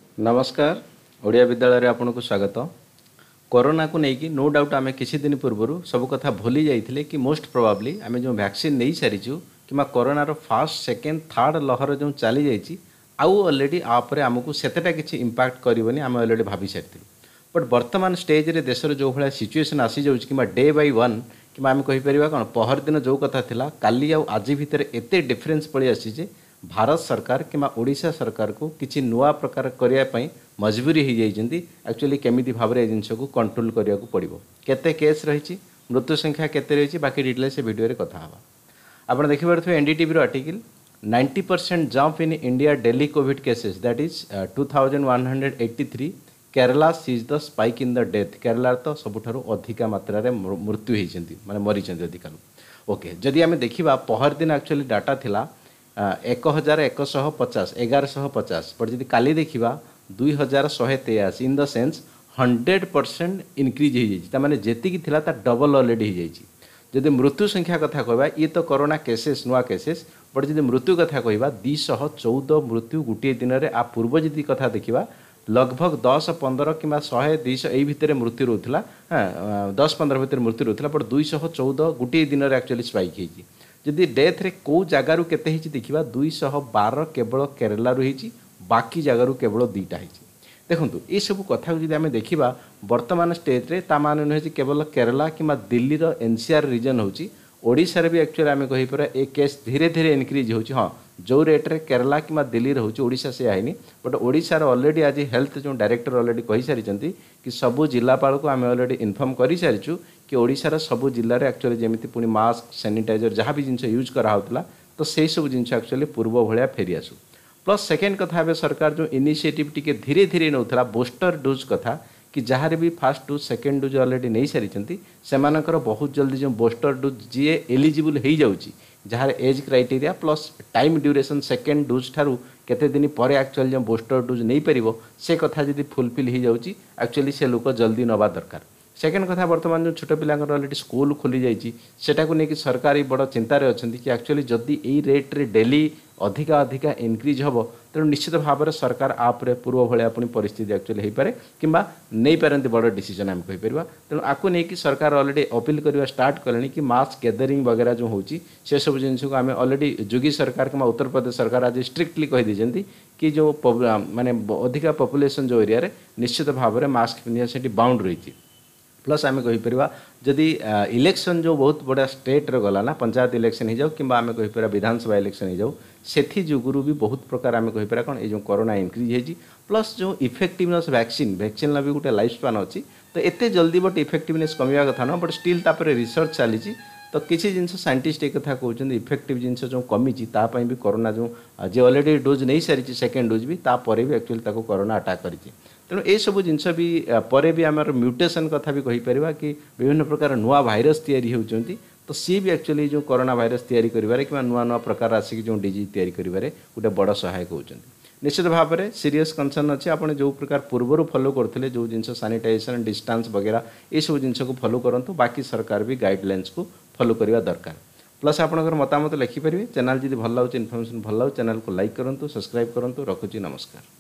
नमस्कार ओडिया विद्यालय आपन को स्वागत। कोरोना को लेकिन नो डाउट आम किसी दिन पूर्व सब कथा भूली जाइए कि मोस्ट प्रोबाब्ली आम जो वैक्सीन नहीं सारीचु कि कोरोनार फास्ट सेकेंड थर्ड लहर जो चली जाइए आउ अलरेडी आपरे आमको सेतेटा किसी इंपैक्ट करबनी आम अलरेडी भाभी सारी। बट वर्तमान स्टेज रे देशर जो भाया सिचुएसन आसी जाऊँ कि डे बाय वन कि आम कहीपर कौन पहर दिन जो कथा थिला काली आउ आज भितर एते डिफरेन्स पड़ी आसी भारत सरकार कि ओडिशा सरकार को किसी नुआ प्रकार करने मजबूरी हो जाती एक्चुअली केमी भाव में जिन को कंट्रोल करने को पड़ो। केते केस रही मृत्यु संख्या केते रही बाकी डिटेल से वीडियो रे कथा हवा। आप देखि पारे NDTV article 90% jump in India daily covid cases that is 2183 Kerala sees the spike in the death. Kerala तो सबुठारु अधिका मात्रा रे मृत्यु होती माने मरी अधिका। ओके जदि आम देखा पहर दिन एक्चुअली डाटा थिला 1150 1150 बट जी काली देखा 2183 इन द सेन्स 100% इनक्रीज हो जाए माने जेतिकी थिला ता डबल ऑलरेडी हो जाए। जदि मृत्यु संख्या कथा कहबा ये तो कोरोना केसेस नुआ केसेस बट जदि मृत्यु कथा कहबा 214 मृत्यु गोटे दिन में आ पूर्व जदि कथा देखा लगभग 10-15 कि 100-200 यही भितर मृत्यु रोला। हाँ 10-15 भितर मृत्यु रोला बट 214 गोटे दिन में एक्चुअली स्पाइक होती। जदि डेथ रे को जगार केते देखा 212 केवल केरला होती बाकी जगार केवल 2टा होती। देखो ये सब कथा को आम देखा वर्तमान स्टेज रे ता माने नुहे केवल केरला कि दिल्ली एनसीआर रीजन होची ओडिशा रे भी एक्चुअली आम कहीपर ए केस धीरे धीरे इनक्रीज होची। हाँ जो रेट रे केरला कि दिल्ली रोचे ओडिशा से आईनी बट ओडिशा ऑलरेडी आज हेल्थ जो डायरेक्टर ऑलरेडी कही सारी कि सबू जिलापाल को आम ऑलरेडी इनफॉर्म कर सारीचु कि ओडिशार सबू जिले में एक्चुअली जमी पुणी मास्क सैनिटाइजर जहाँ भी जिन यूज कराला तो से सब जिन एक्चुअली पूर्व भाया फेरी आसू। प्लस सेकेंड कथा ए सरकार जो इनिशिएटिव टी धीरे धीरे नौला बूस्टर डोज कथा कि जहाँ भी first dose second dose already नहीं सारी से बहुत जल्दी जो बूस्टर डोज जी एलिजिबल हो जाऊँगी जहाँ age criteria plus time duration second dose ठारू केते दिन पर एक्चुअली जो बूस्टर डोज नहीं पार से कथा जब फुलफिल हो जाऊँगी एक्चुअली से लोक जल्दी नवा दरकार। सेकेंड कथा बर्तमान जो छोट पिला अलरेडी स्कूल खोली जाटा को लेकिन सरकार बड़ चिंतार अच्छा कि एक्चुअली जदि यही रेट्रे डेली अधिका अधिका इनक्रीज हम तेणु निश्चित भाव में सरकार आपरे पूर्व भाया पुणी परिस्थिति एक्चुअली हो पारे कि नहीं पारती बड़ डिसीजन आम कहीपर। तेणु आपको लेकिन सरकार ऑलरेडी अपील करवा स्टार्ट कले कि मास गैदरिंग वगैरह जो होची से सब जिनस को आम ऑलरेडी योगी सरकार कि उत्तर प्रदेश सरकार आज स्ट्रिक्टली कहीदे कि जो माने अधिका पॉपुलेशन जो एरिया रे निश्चित भाव में मास्क पिंधा से बाउंड रही। प्लस आम कहीपर जदि इलेक्शन जो बहुत बड़ा स्टेट रे गला ना पंचायत इलेक्शन हो जाऊ कि आम कहीपर विधानसभा इलेक्शन हो जाऊ से जुगुरु भी बहुत प्रकार आम कहीपर कौन ये कोरोना इनक्रीज होती। प्लस जो इफेक्टिवनेस वैक्सीन भी गोटे लाइफ स्पान अच्छी तो एत जल्दी बट इफेक्टिवनेस कमिया कथा ना बट स्टिल तापर रिसर्च चली तो किसी जिन साइंटिस्ट एक कथा कहते इफेक्टिव जिनस जो कमी भी कोरोना जो जे ऑलरेडी डोज नहीं सारी सेकेंड डोज भी तापर भी एक्चुअली कोरोना अटाक कर तेणु ये सब जिनस भी पर भी आम म्यूटेशन कथा भी कहीपर कि विभिन्न प्रकार नुआ भाइरस तैयारी होती तो सी भी एक्चुअली जो कोरोना भाइरस तैयारी करें कि नुआ नुआ प्रकार आसिक जो डिजीज तैयारी करें गोटे बड़ सहायक होती। निश्चित भाव में सीरीयस कंसर्न अच्छे आप जो प्रकार पूर्वर फॉलो करते जो जिन सैनिटाइजेशन डिस्टेंस वगैरह ये सब जिन को फॉलो करूँ बाकी सरकार भी गाइडलाइंस को फॉलो करवा दरकार। प्लस आपंकर मतामत लिखिपारे चैनल जब भल लगे इनफर्मेशन भल लगे चैनल को लाइक करूँ सब्सक्राइब करूँ रखुची नमस्कार।